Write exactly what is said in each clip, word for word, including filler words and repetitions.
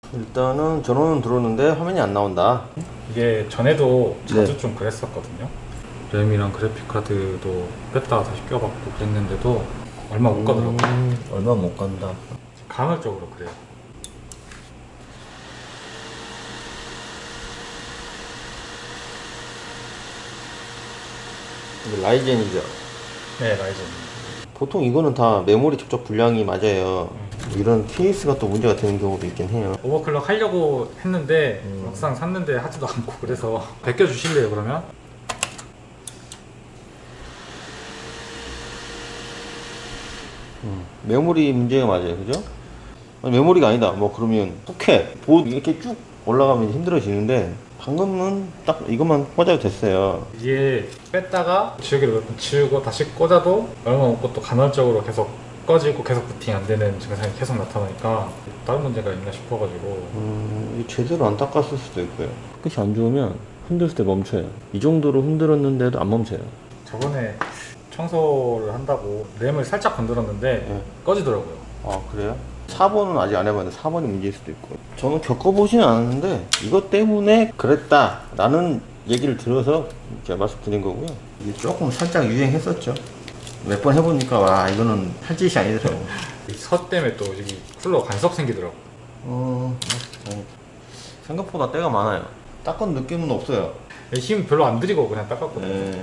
일단은 전원은 들어오는데 화면이 안 나온다. 이게 전에도 자주 네. 좀 그랬었거든요. 램이랑 그래픽카드도 뺐다가 다시 껴봤고 그랬는데도 얼마 못 가더라고요. 음, 얼마 못 간다. 간헐적으로 그래요. 이게 라이젠이죠. 네, 라이젠. 보통 이거는 다 메모리 접촉 불량이 맞아요. 이런 케이스가 또 문제가 되는 경우도 있긴 해요. 오버클럭 하려고 했는데 음. 막상 샀는데 하지도 않고 그래서 베껴 주실래요 그러면? 음, 메모리 문제가 맞아요, 그죠? 아니, 메모리가 아니다. 뭐 그러면 포켓, 보드 이렇게 쭉 올라가면 힘들어지는데 방금은 딱 이것만 꽂아도 됐어요. 이게 뺐다가 지우개를 몇 번 지우고 다시 꽂아도 얼마 없고 또 간헐적으로 계속 꺼지고 계속 부팅이 안 되는 증상이 계속 나타나니까 다른 문제가 있나 싶어가지고. 음, 이게 제대로 안 닦았을 수도 있고요. 끝이 안 좋으면 흔들 때 멈춰요. 이 정도로 흔들었는데도 안 멈춰요. 저번에 청소를 한다고 램을 살짝 건드렸는데 네. 꺼지더라고요. 아, 그래요? 사 번은 아직 안 해봤는데 사 번이 문제일 수도 있고. 저는 겪어보지는 않았는데 이것 때문에 그랬다 라는 얘기를 들어서 제가 말씀드린 거고요. 이게 조금 살짝 유행했었죠. 몇 번 해보니까 와, 이거는 할 짓이 아니더라고. 이 서 때문에 또 여기 쿨러 간섭 생기더라고. 어, 어, 생각보다 때가 많아요. 닦은 느낌은 없어요. 힘 별로 안 들이고 그냥 닦았거든요. 네.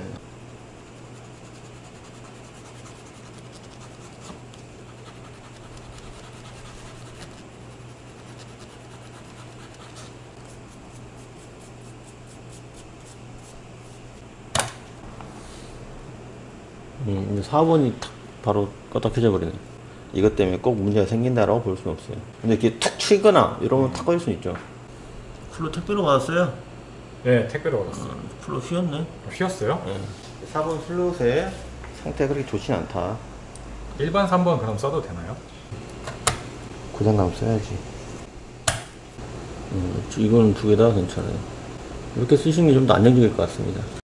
음, 사 번이 탁 바로 껐다 켜져 버리네. 이것 때문에 꼭 문제가 생긴다라고 볼 수는 없어요. 근데 이렇게 툭 튀거나 이러면 탁 꺼질 수 있죠. 쿨러 택배로 받았어요? 네, 택배로 받았어요. 음, 쿨러 휘었네. 휘었어요? 네. 사 번 슬롯의 상태가 그렇게 좋진 않다. 일반 삼 번 그럼 써도 되나요? 고장나면 써야지. 음, 이거는 두 개 다 괜찮아요. 이렇게 쓰시는 게 좀 더 안정적일 것 같습니다.